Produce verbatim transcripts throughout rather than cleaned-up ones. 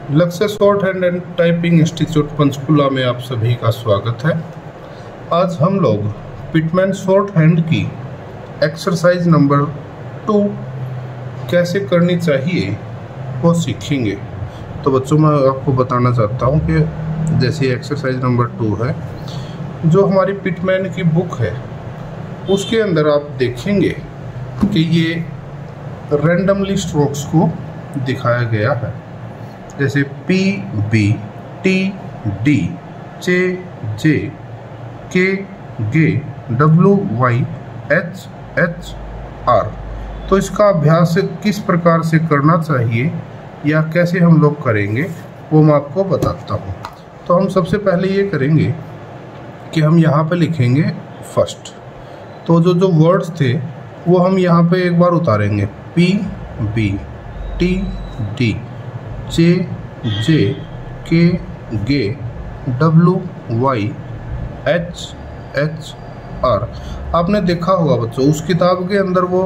लक्ष्य shorthand and typing institute Panchkula में आप सभी का स्वागत है। आज हम लोग पिटमैन शॉर्ट हैंड की एक्सरसाइज नंबर टू कैसे करनी चाहिए वो सीखेंगे। तो बच्चों, मैं आपको बताना चाहता हूँ कि जैसे एक्सरसाइज नंबर टू है, जो हमारी पिटमैन की बुक है उसके अंदर आप देखेंगे कि ये रैंडमली स्ट्रोक्स को दिखाया गया है, जैसे पी बी टी डी चे जे के गे W Y H H R. तो इसका अभ्यास किस प्रकार से करना चाहिए या कैसे हम लोग करेंगे वो मैं आपको बताता हूँ। तो हम सबसे पहले ये करेंगे कि हम यहाँ पे लिखेंगे फर्स्ट। तो जो जो वर्ड्स थे वो हम यहाँ पे एक बार उतारेंगे, P B T D J J K गे W Y H H R. आपने देखा होगा बच्चों, उस किताब के अंदर वो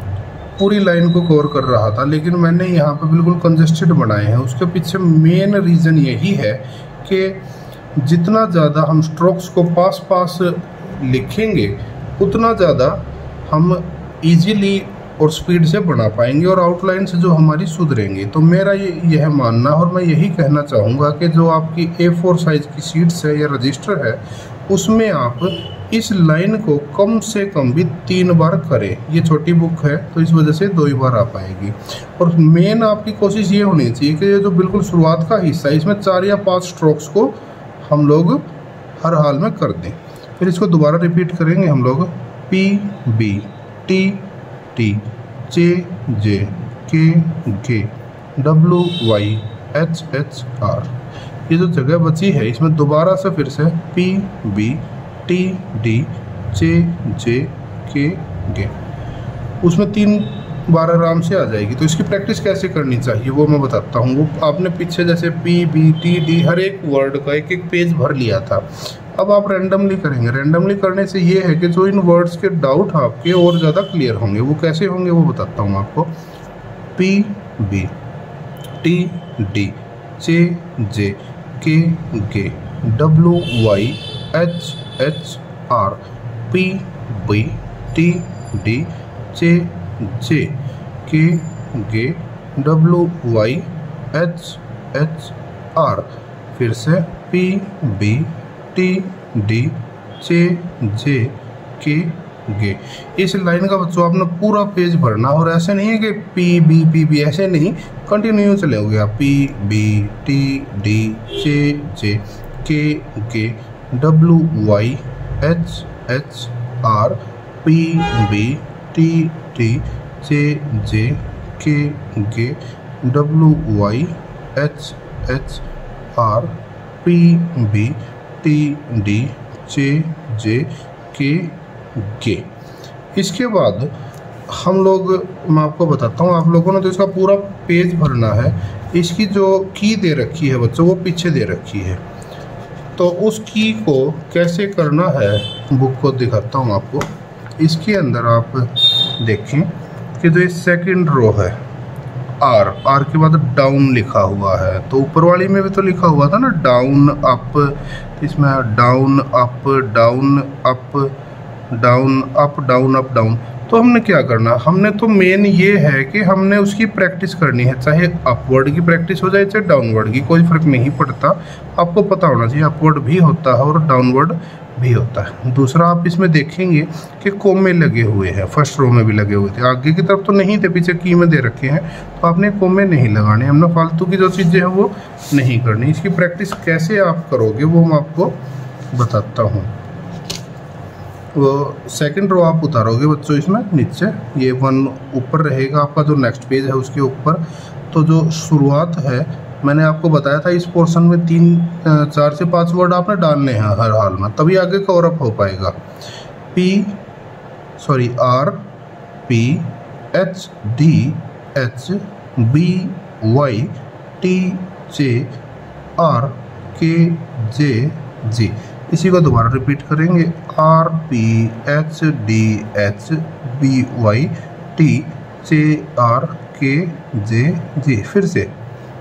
पूरी लाइन को कवर कर रहा था, लेकिन मैंने यहाँ पे बिल्कुल कंजेस्टेड बनाए हैं। उसके पीछे मेन रीज़न यही है कि जितना ज़्यादा हम स्ट्रोक्स को पास पास लिखेंगे उतना ज़्यादा हम इजीली और स्पीड से बना पाएंगे और आउटलाइन से जो हमारी सुधरेंगे। तो मेरा ये यह मानना और मैं यही कहना चाहूँगा कि जो आपकी ए फोर साइज़ की शीट्स है या रजिस्टर है उसमें आप इस लाइन को कम से कम भी तीन बार करें। ये छोटी बुक है तो इस वजह से दो ही बार आ पाएगी। और मेन आपकी कोशिश ये होनी चाहिए कि ये जो बिल्कुल शुरुआत का हिस्सा है इसमें चार या पाँच स्ट्रोक्स को हम लोग हर हाल में कर दें। फिर इसको दोबारा रिपीट करेंगे हम लोग, P B T T J J K गे W Y H H R. ये जो जगह बची है इसमें दोबारा से फिर से P B T D J J K गे, उसमें तीन बार आराम से आ जाएगी। तो इसकी प्रैक्टिस कैसे करनी चाहिए वो मैं बताता हूँ। वो आपने पीछे जैसे पी बी टी डी हर एक वर्ड का एक एक पेज भर लिया था, अब आप रैंडमली करेंगे। रैंडमली करने से ये है कि जो इन वर्ड्स के डाउट आपके और ज़्यादा क्लियर होंगे। वो कैसे होंगे वो बताता हूँ आपको। P B T D J J K गे W Y H H R. P B T D J J K गे W Y H H R. फिर से P B T D J J K गे। इस line का बच्चों आपने पूरा पेज भरना, और ऐसे नहीं है कि पी बी पी बी, ऐसे नहीं, कंटिन्यू चलेगा आप। P B T D J J K गे W Y H H R. P B T D J J K गे W Y H H R. P B T D J J K गे। इसके बाद हम लोग, मैं आपको बताता हूँ, आप लोगों ने तो इसका पूरा पेज भरना है। इसकी जो की दे रखी है बच्चों वो पीछे दे रखी है, तो उस की को कैसे करना है बुक को दिखाता हूँ आपको। इसके अंदर आप देखें कि जो ये सेकंड रो है आर, आर के बाद डाउन लिखा हुआ है। तो ऊपर वाली में भी तो लिखा हुआ था ना डाउन अप, इसमें down up down up down up down up down. तो हमने क्या करना, हमने तो मेन ये है कि हमने उसकी प्रैक्टिस करनी है, चाहे अपवर्ड की प्रैक्टिस हो जाए चाहे डाउनवर्ड की, कोई फर्क नहीं पड़ता। आपको पता होना चाहिए अपवर्ड भी होता है और डाउनवर्ड भी होता है। दूसरा, आप इसमें देखेंगे कि कोमे लगे हुए हैं, फर्स्ट रो में भी लगे हुए थे, आगे की तरफ तो नहीं थे, पीछे की में दे रखे हैं, तो आपने कोमे नहीं लगाने। हमने फालतू की जो चीज़ें हैं वो नहीं करनी। इसकी प्रैक्टिस कैसे आप करोगे वो मैं आपको बताता हूँ। वो सेकंड रो आप उतारोगे बच्चों, इसमें नीचे ये वन ऊपर रहेगा आपका जो नेक्स्ट पेज है उसके ऊपर। तो जो शुरुआत है मैंने आपको बताया था, इस पोर्शन में तीन चार से पांच वर्ड आपने डालने हैं हर हाल में, तभी आगे कवर अप हो पाएगा। P sorry R P H D H B Y T J R K J G. इसी को दोबारा रिपीट करेंगे, R P H D H B Y T J R K J G. फिर से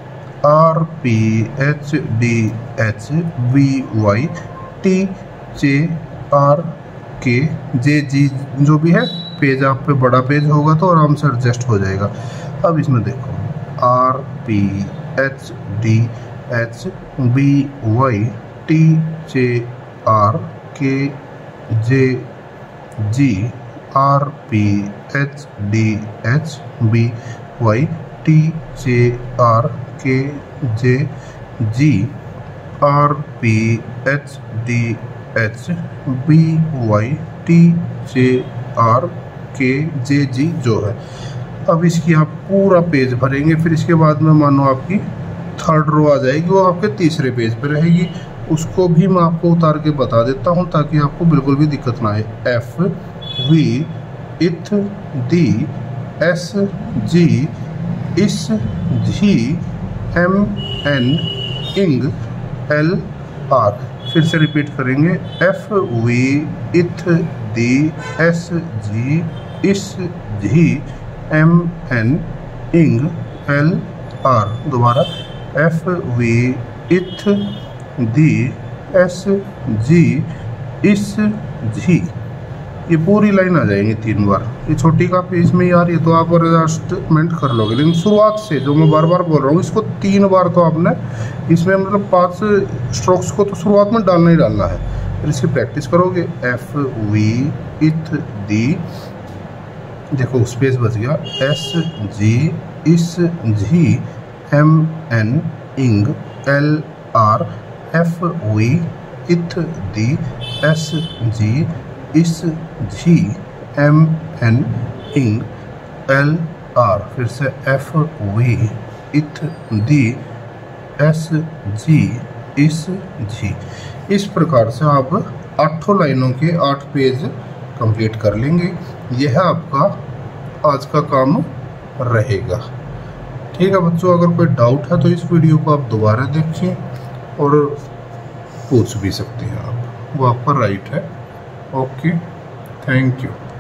R P H D H V Y T J R K J जी जो भी है। Page आप पे बड़ा पेज होगा तो आराम से एडजस्ट हो जाएगा। अब इसमें देखो R P H D H B Y T J R K J G R P H D H B Y T J R K J G R P H D H B Y T J R K J जी जो है। अब इसकी आप पूरा page भरेंगे, फिर इसके बाद में मानो आपकी थर्ड रो आ जाएगी, वो आपके तीसरे पेज पे रहेगी। उसको भी मैं आपको उतार के बता देता हूँ ताकि आपको बिल्कुल भी दिक्कत ना आए। एफ वी इथ दी एस जी इस जी एम एन इंग एल आर। फिर से रिपीट करेंगे। एफ वी इथ दी एस जी इस जी एम एन इंग एल आर। दोबारा एफ वी इथ दी एस जी इस जी। ये पूरी लाइन आ जाएंगी तीन बार। ये छोटी कापी इसमें ही आ रही है तो आप एडजस्टमेंट कर लोगे, लेकिन शुरुआत से जो मैं बार बार बोल रहा हूँ इसको तीन बार तो आपने इसमें मतलब पांच स्ट्रोक्स को तो शुरुआत में डालना ही डालना है। फिर इसकी प्रैक्टिस करोगे। एफ वी इथ दी, देखो स्पेस बच गया, एस जी इस जी एम एन इंग एल आर। एफ वी इथ दी एस जी इस जी एम एन इंग एल आर। फिर से एफ वी इथ दी एस जी इस जी। इस प्रकार से आप आठों लाइनों के आठ पेज कंप्लीट कर लेंगे। यह आपका आज का काम रहेगा। ठीक है बच्चों, अगर कोई डाउट है तो इस वीडियो को आप दोबारा देखें और पूछ भी सकते हैं आप, वो आपका राइट है। Okay, thank you.